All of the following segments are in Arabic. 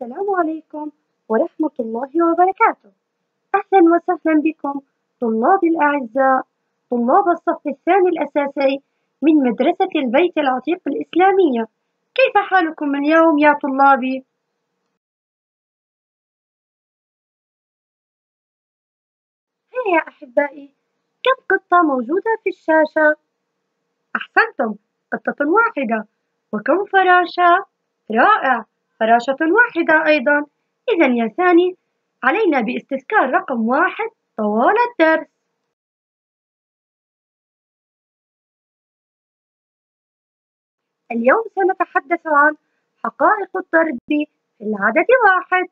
السلام عليكم ورحمة الله وبركاته. أهلا وسهلا بكم طلاب الأعزاء، طلاب الصف الثاني الأساسي من مدرسة البيت العتيق الإسلامية. كيف حالكم اليوم يا طلابي؟ هيا يا أحبائي، كم قطة موجودة في الشاشة؟ أحسنتم، قطة واحدة. وكم فراشة؟ رائع، فراشة واحدة أيضا. إذا يا ثاني، علينا باستذكار رقم 1 طوال الدرس. اليوم سنتحدث عن حقائق الضرب في العدد 1.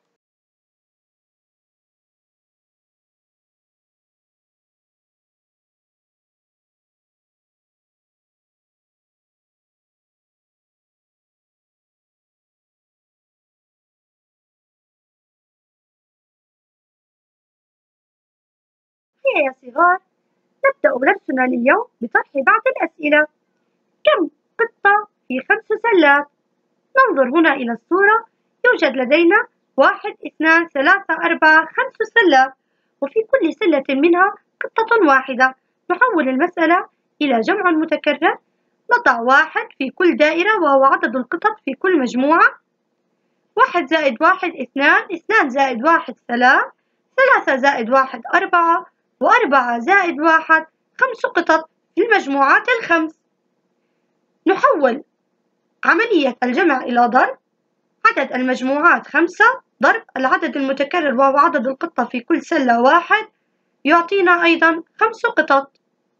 هيا يا صغار، نبدأ درسنا لليوم بطرح بعض الأسئلة. كم قطة في 5 سلات؟ ننظر هنا إلى الصورة. يوجد لدينا 1 2 3 4 5 سلات، وفي كل سلة منها قطة واحدة. نحول المسألة إلى جمع متكرر. نضع 1 في كل دائرة وهو عدد القطط في كل مجموعة. 1 زائد 1 2، 2 زائد 1 3، 3 زائد 1 4، و4 زائد 1 5 قطط في المجموعات الخمس. نحول عملية الجمع إلى ضرب. عدد المجموعات 5 ضرب العدد المتكرر وهو عدد القطة في كل سلة 1 يعطينا أيضا 5 قطط.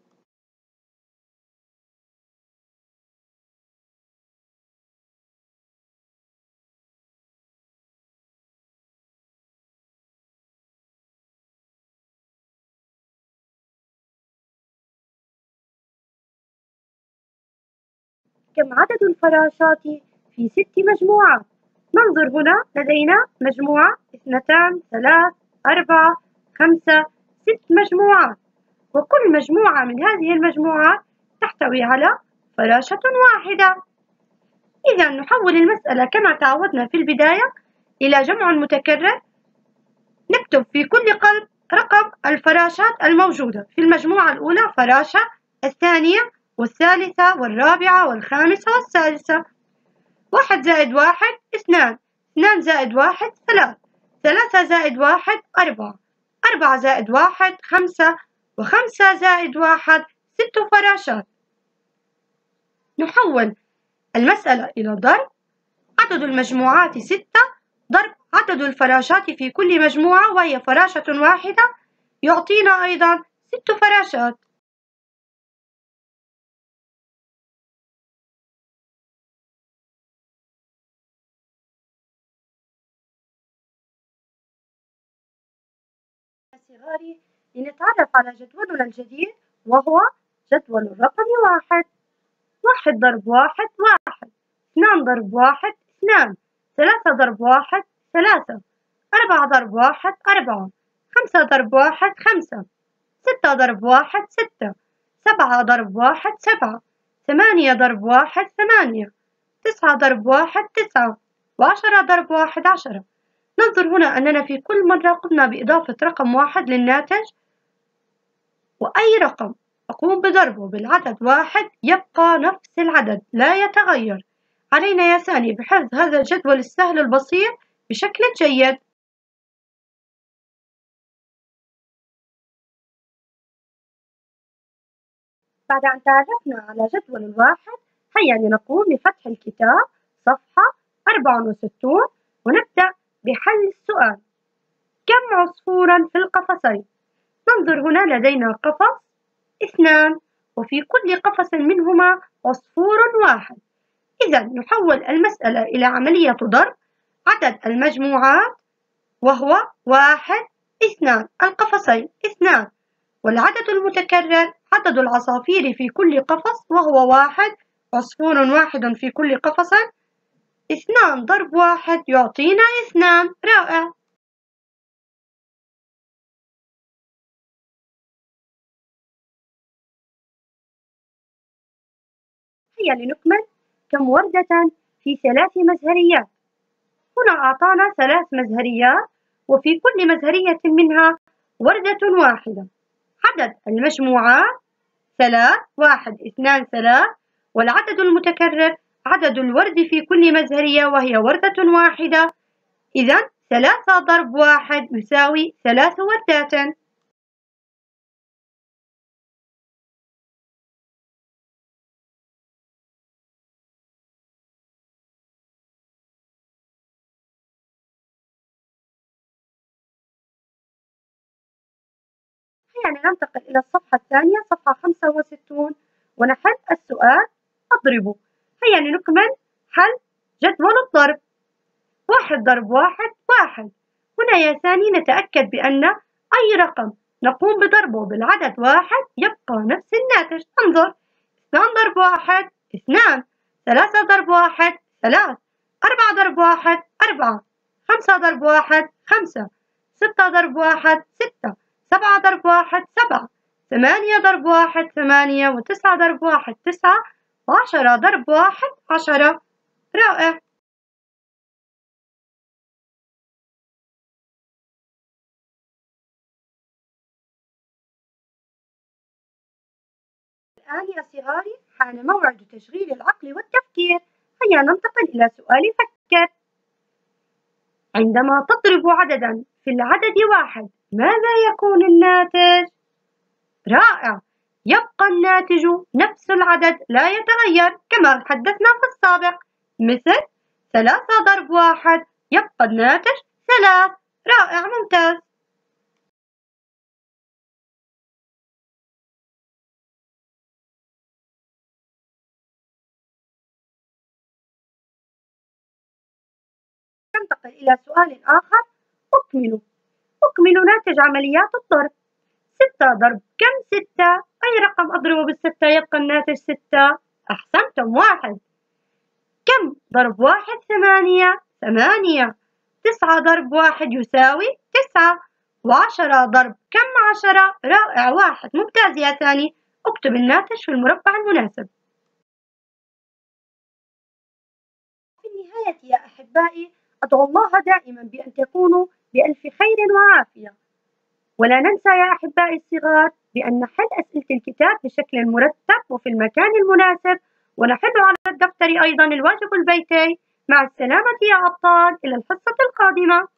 كم عدد الفراشات في 6 مجموعات؟ ننظر هنا، لدينا مجموعة 2 3 4 5 6 مجموعات، وكل مجموعة من هذه المجموعات تحتوي على فراشة واحدة. إذا نحول المسألة كما تعودنا في البداية إلى جمع متكرر. نكتب في كل قلب رقم الفراشات الموجودة. في المجموعة الأولى فراشة، الثانية والثالثة والرابعة والخامسة والسادسة. 1 زائد 1 2، 2 زائد 1 3، 3 زائد 1 4، 4 زائد 1 5، و5 زائد 1 6 فراشات. نحول المسألة إلى ضرب. عدد المجموعات 6 ضرب عدد الفراشات في كل مجموعة وهي فراشة واحدة يعطينا أيضا 6 فراشات. صغاري، لنتعرف على جدولنا الجديد وهو جدول الرقم 1. 1 ضرب 1 1، 2 ضرب 1 2، 3 ضرب 1 3، 4 ضرب 1 4، 5 ضرب 1 5، 6 ضرب 1 6، 7 ضرب 1 7، 8 ضرب 1 8، 9 ضرب 1 9، و10 ضرب 1 10. ننظر هنا أننا في كل مرة قمنا بإضافة رقم 1 للناتج، وأي رقم أقوم بضربه بالعدد 1 يبقى نفس العدد لا يتغير. علينا يا ساني بحفظ هذا الجدول السهل البسيط بشكل جيد. بعد أن تعرفنا على جدول الواحد، هيا لنقوم بفتح الكتاب صفحة 64 ونبدأ بحل السؤال. كم عصفورا في القفصين؟ ننظر هنا، لدينا قفص 2، وفي كل قفص منهما عصفور واحد. إذا نحول المسألة إلى عملية ضرب. عدد المجموعات وهو 1 2، القفصين 2، والعدد المتكرر عدد العصافير في كل قفص وهو 1، عصفور واحد في كل قفص. 2 ضرب 1 يعطينا 2. رائع. هيا لنكمل. كم وردة في 3 مزهريات؟ هنا أعطانا 3 مزهريات، وفي كل مزهرية منها وردة واحدة. عدد المجموعات 3، 1 2 3، والعدد المتكرر عدد الورد في كل مزهرية وهي وردة واحدة. إذا 3 ضرب 1 يساوي 3 وردات. هيا ننتقل إلى الصفحة الثانية، صفحة 65، ونحل السؤال أضربه. هيا نكمل حل جدول الضرب. 1 ضرب 1 1. هنا يا ثاني نتأكد بأن أي رقم نقوم بضربه بالعدد 1 يبقى نفس الناتج. انظر، 2 ضرب 1 2، 3 ضرب 1 3، 4 ضرب 1 4، 5 ضرب 1 5، 6 ضرب 1 6، 7 ضرب 1 7، 8 ضرب 1 8، و9 ضرب 1 9، و10 ضرب 1 10. رائع. الآن يا صغاري حان موعد تشغيل العقل والتفكير. هيا ننتقل إلى سؤال فكر. عندما تضرب عددا في العدد 1 ماذا يكون الناتج؟ رائع، يبقى الناتج نفس العدد لا يتغير كما حدثنا في السابق، مثل 3 ضرب 1 يبقى الناتج 3. رائع، ممتاز. ننتقل إلى سؤال آخر. أكمل ناتج عمليات الضرب. 6 ضرب كم 6؟ أي رقم أضربه بالستة يبقى الناتج 6؟ أحسنتم، 1. كم ضرب 1 8؟ 8. 9 ضرب 1 يساوي 9. و10 ضرب كم 10؟ رائع، 1. ممتاز يا ثاني. اكتب الناتج في المربع المناسب. في النهاية يا أحبائي، أدعو الله دائما بأن تكونوا بألف خير وعافية. ولا ننسى يا أحبائي الصغار بأن نحل أسئلة الكتاب بشكل مرتب وفي المكان المناسب، ونحل على الدفتر أيضا الواجب البيتي. مع السلامة يا أبطال، إلى الحصة القادمة.